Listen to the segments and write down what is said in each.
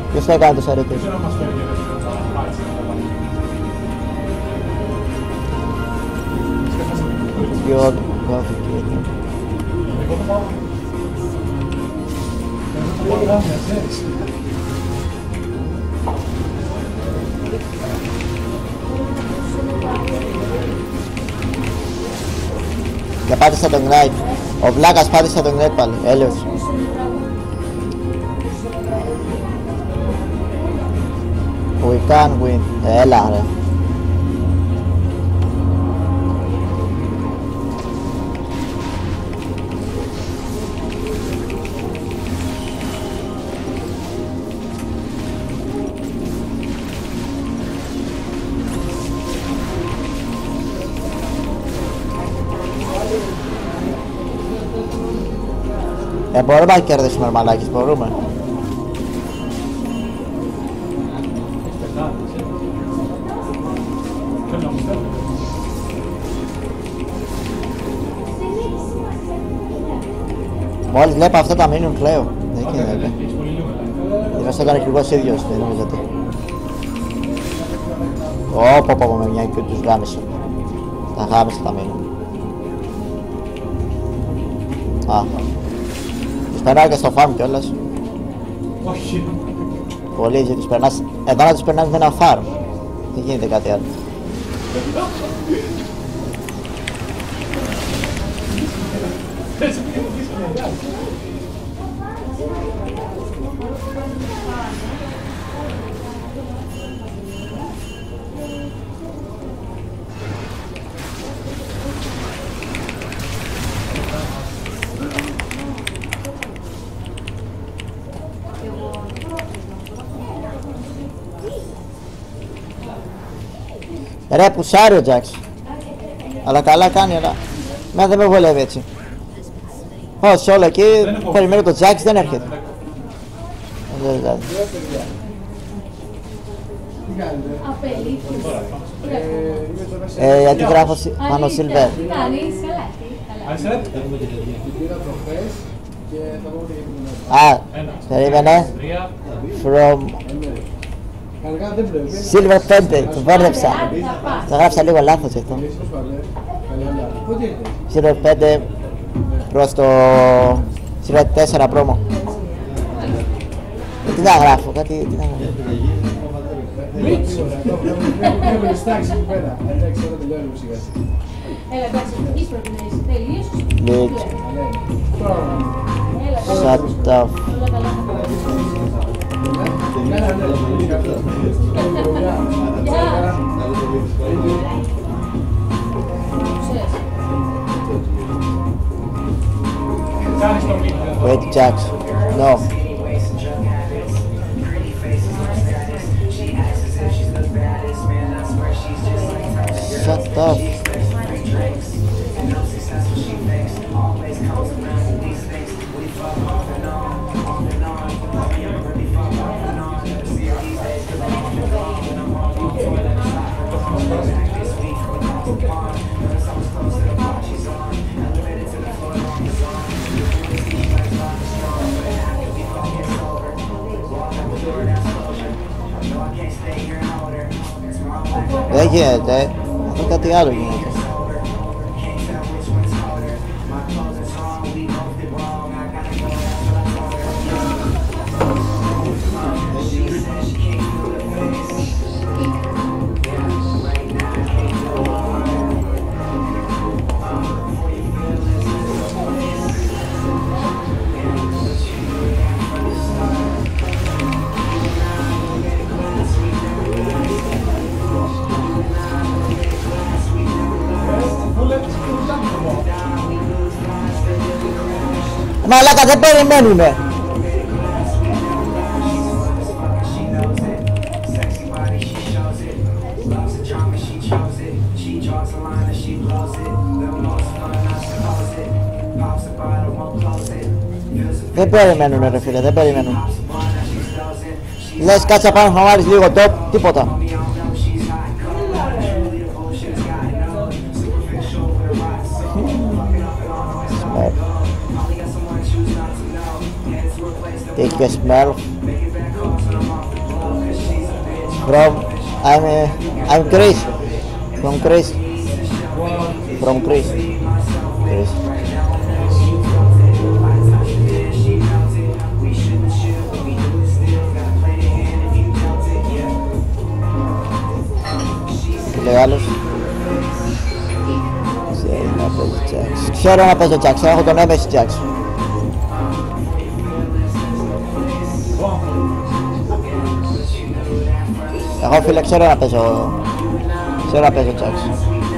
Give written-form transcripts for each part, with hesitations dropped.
Ποιος το έκανε το σαρετή? Πιο κόφηκε. Και πάτησα τον Knight. Ο Βλάκας πάτησε τον Knight πάλι. Έλεος. We can win. Έλα ρε. Μπορούμε να κερδίσουμε μαλάκες, μπορούμε. Μόλις βλέπω αυτά τα μήνυμα κλαίω. Δεν γίνεται. Είχα στο έκανε ακριβώς ίδιος, δεν νομίζετε. Πω με μια και τους γάμισε. Τα γάμισε τα μήνυμα. Τους περνάω και στο farm κιόλας. Όχι. Πολύ έτσι τους περνάς. Εδώ να τους περνάς με ένα farm. Δεν γίνεται κάτι άλλο. Ρε πουσάρει ο Jax. Αλλά καλά κάνει, αλλά μένα δεν με βολεύει έτσι. Όχι, όλο εκεί περιμένω το Jax, δεν έρχεται. Γιατί γράφω πάνω Silver. Περίμενε. From Silver 5, το μπέρδεψα. Το γράψα λίγο λάθος αυτό. Silver 5 προς το Silver 4 πρόμο. Τι να γράφω, κάτι, τι να γράφω. Έλα, εντάξει, εκεί πρέπει να είσαι. Τελείωσες. Λίτς. Shut up. Wait, Jax. No. Shut up. Δεν γίνεται, αυτό κάτι άλλο γίνεται. Μαλάκα, δεν περιμένουνε. Δεν περιμένουνε ρε φίλε, δεν περιμένουν. Λες κάτσα πάνω να βάλεις λίγο top, τίποτα. Take a smell. I'm Chris. From Chris. From Chris. Chris. Τι λέει άλλος? Ξέρει να παίζει Jax. Ξέρω να παίζω Jax, έχω τον Nemesis Jax. Εγώ φίλε ξέρω να παίζω Jax.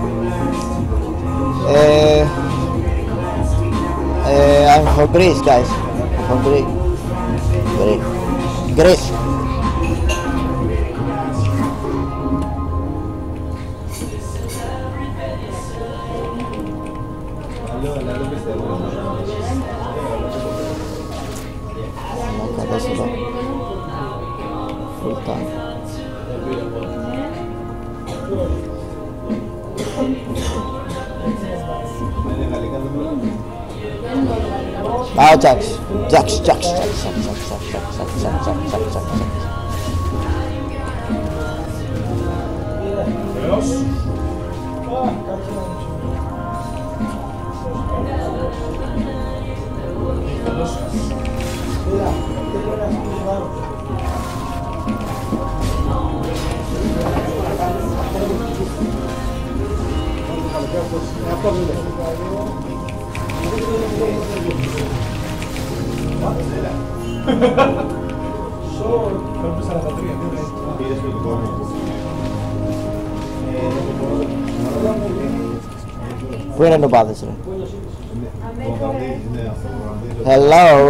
I'm from Greece guys. From Greece. Full time. Πάω Jax. Πού είναι νοπάδες ρε? Hello.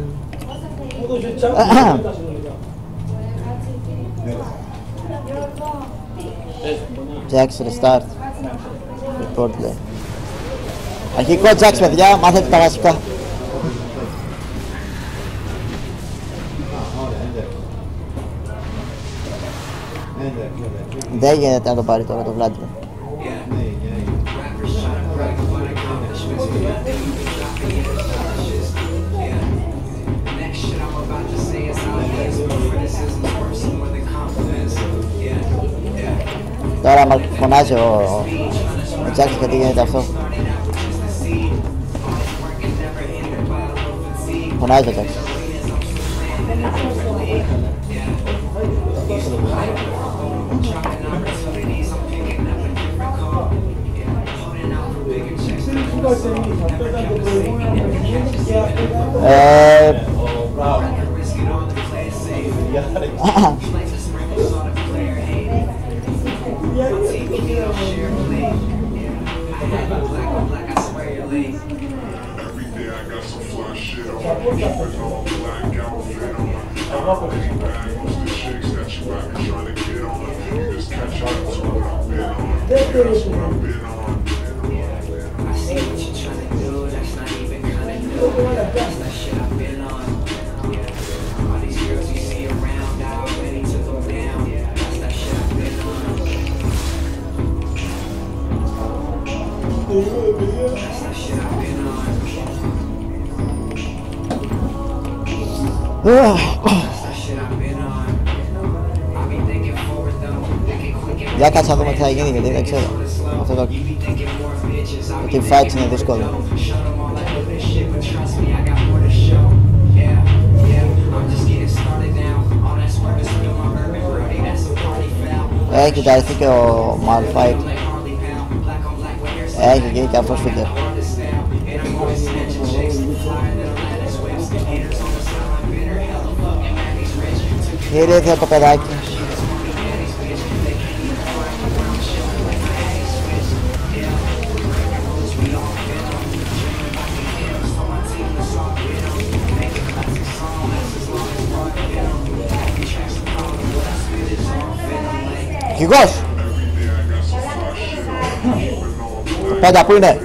Jax restart. Report λέει. Αρχικό Jax παιδιά, μάθετε τα βασικά. Δεν γίνεται να το πάρει τώρα το Vladimir. Τώρα μα φωνάζει ο Jax γιατί γίνεται αυτό. Φωνάζει ο Jax. Για κάτσε να δούμε τι θα γίνει γιατί δεν ξέρω. Αυτό το team fights είναι δύσκολο. Έχει κοιταριστεί και ο Malphite. Έχει γίνει και αυτός φίτερ. Ήρθε το παιδάκι. Αρχηγός! Πέντα που είναι?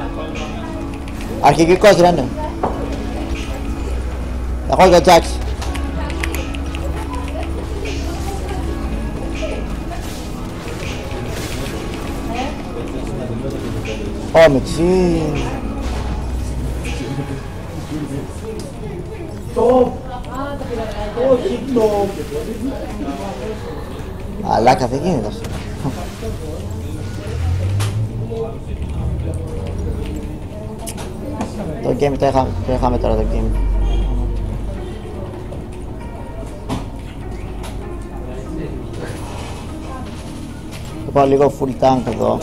Αρχηγικός ρε, ναι. Εγώ το Jax. Ω, μεξί. Όχι το. Αλάκα δεν γίνεται αυτό. Το game το είχαμε τώρα το game. Θα πάω λίγο full tank εδώ.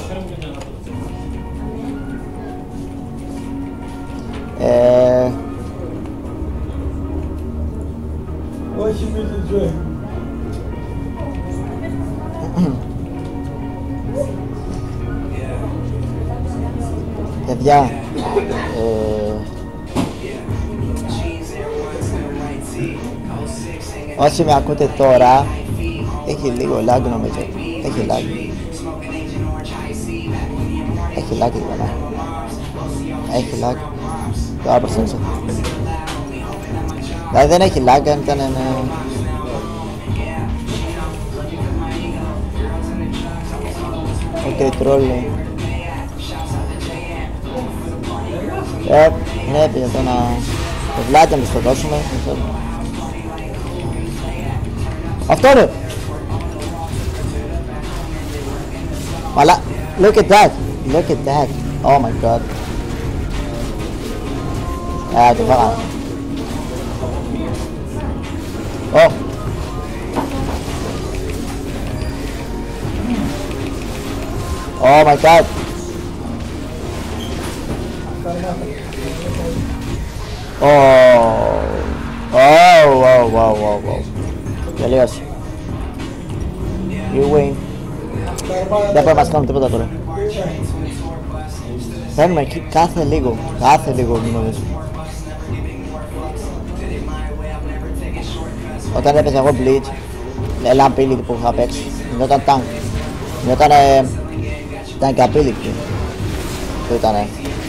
Όχι με την ζωή. Παιδιά, όσοι με ακούτε τώρα, έχει λίγο lag νομίζω. Έχει lag. Έχει lag λοιπόν. Έχει lag. Τώρα προσέξτε. Δηλαδή δεν έχει lag αν ήταν οκ, τρόλι. Ναι, πήγα εδώ να... Το βλάτι να το δώσουμε. Αυτό είναι! Μαλά... Look at that! Look at that! Oh my god! Το φάγαμε. Oh! Oh my god! Wow. Τελείωσε. You win. Δεν πρέπει να μας κάνουμε τίποτα τώρα. Παίρνουμε εκεί κάθε λίγο νομίζω. Όταν έπαιζα εγώ Bleach, Lamp που είχα παίξει, γινόταν tank. Ήταν και ability που ήτανε.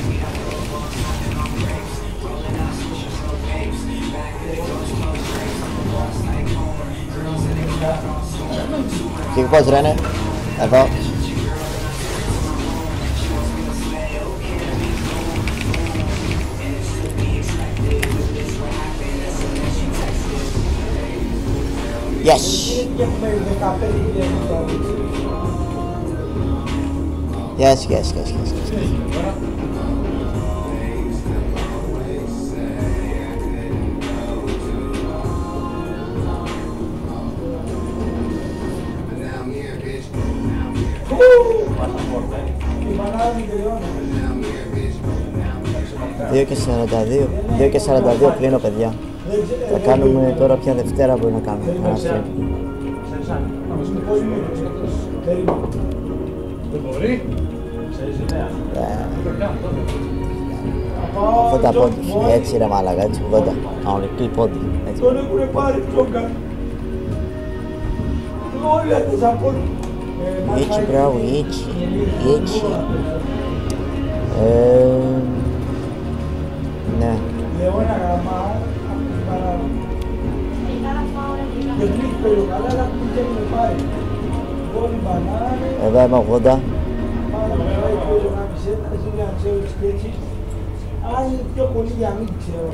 Αρχηγικός ρε είναι, εδώ. Yes! Yes. Δύο και 42 κλείνω παιδιά. Θα κάνουμε τώρα πια Δευτέρα μπορεί να κάνουμε ένα stream. Δεν μπορεί. Φώτα πόντι, έτσι ρε μάλακα, έτσι 80, κανονική πόντι. Τον έχουνε πάρει πλόκα. Όλοι αυτές από όλοι. Ίτσι μπράβο, ίτσι. Ναι. Leona Gama, και βρίσκει περιλογαλά, αλλά που δεν με πάρει. Όλοι μπανάνε. Εδώ είμαι 80. Πάρα πολύ πολύ να μισέτα, εσύ για να ξέρω τις κέτσις. Αλλά είναι πιο πολύ για μην ξέρω.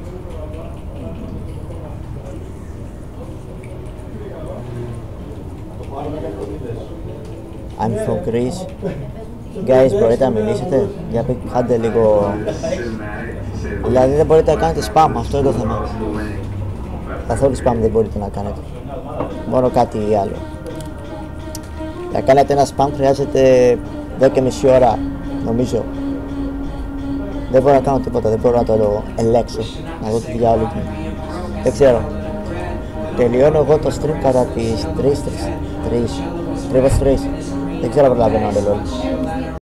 I'm from Greece. Guys, μπορείτε να μιλήσετε, για κάντε λίγο... Δηλαδή δεν μπορείτε να κάνετε spam, αυτό είναι το θέμα. Καθόλου spam δεν μπορείτε να κάνετε. Μόνο κάτι άλλο. Για να κάνετε ένα spam χρειάζεται 10,5 ώρα, νομίζω. Δεν μπορώ να κάνω τίποτα, δεν μπορώ να το ελέγξω. Να δω τι διάλογο. Δεν ξέρω. Τελειώνω εγώ το stream κατά τις 3. Δεν ξέρω προλαβαίνω άλλο.